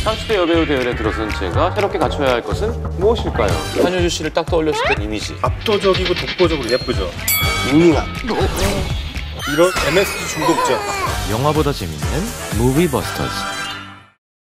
상추대 여배우 대열에 들어선 제가 새롭게 갖춰야 할 것은 무엇일까요? 한효주 씨를 딱 떠올렸을 때 이미지. 압도적이고 독보적으로 예쁘죠. 밍밍한. 이런 MSG 중독자. 영화보다 재밌는 무비버스터즈.